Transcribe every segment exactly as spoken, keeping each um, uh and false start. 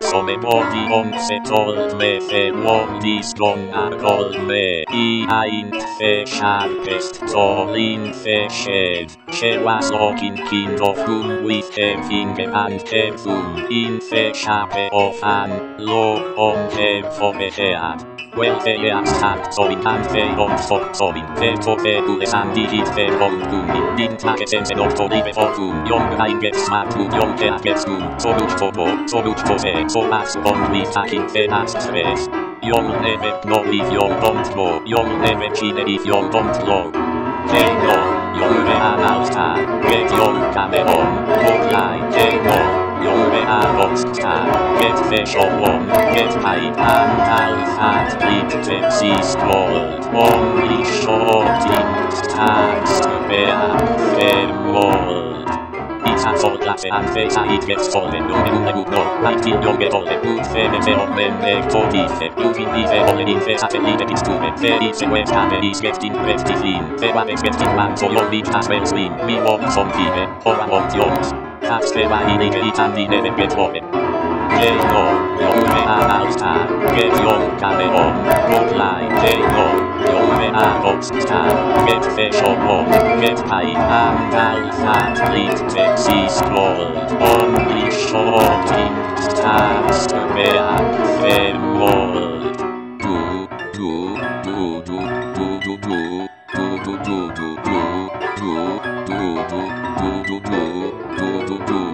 some body on settled me fe wondis gone a gold me I ein fe sharpest tall in fe shed she was looking kind of whom with her finger and her thumb in fe sharpe of an low on her for the head. Well fe as hand so in hand fe on so so in fe to fe to the sandy hit fe on boom didn't make sense enough to leave it for boom young I get smart to young fe gets boom so good to go so good to say so as on we taking fe as space young never know if young don't know young never cheat if young don't know hey no young me an outstar get young come on good line hey no young me a rockstar get fish on one get high and out at lead Pepsi scroll only shorting stars to bear fair world it's a soul class and face it gets stolen no me no good no like till young get all the good fair me fair on men make for the fair you can be fair on the face at the lead it's too me fair it's a west hammer is getting pretty clean fair one is getting man so young beach as well swing me want some people or I want yours that's the way he need it and he never get for it hey no young me a outstar get young come on good line hey no young me a rockstar get fish on one get high and out at lead Pepsi scroll only shorting stars to bear fair world do do do do do do do do do do do do do do do do do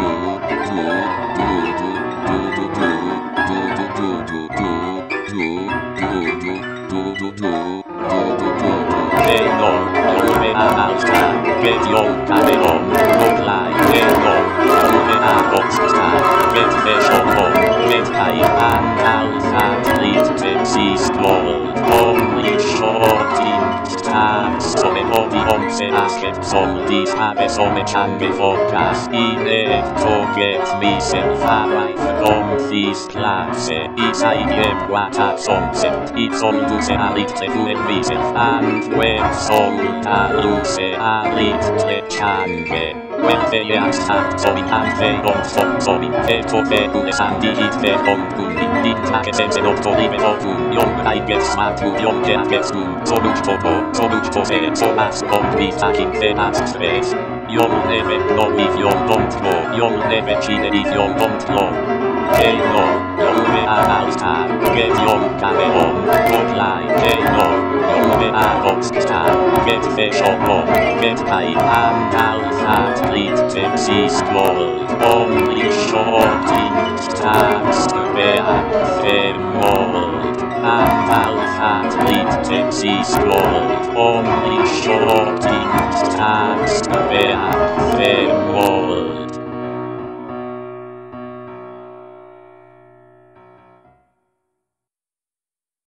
hey no, young me a outstar, get young come on, good line, hey no, young me a rockstar, get fish on home, get high and out at lead Pepsi scroll, only shorting stars, so me body on se asked some these have so me can be forecast, in it to get myself arrive from this class, it's I get what at sunset, it's on to say a little to it myself, and when soul a lose a little change. When they are start so in and they don't stop so in they to they do the sandy hit they on boom it didn't make sense enough to leave it for boom young I get smart to young they get boom so good to go so good to say so as on we taking the as space young never know if young don't know young never cheat if young don't know hey no young me a outstar get young come on good line hey no young me a rockstar get fish on one get high and out at lead Pepsi scroll only shorting stars to bear fair world and out at lead Pepsi scroll only shorting stars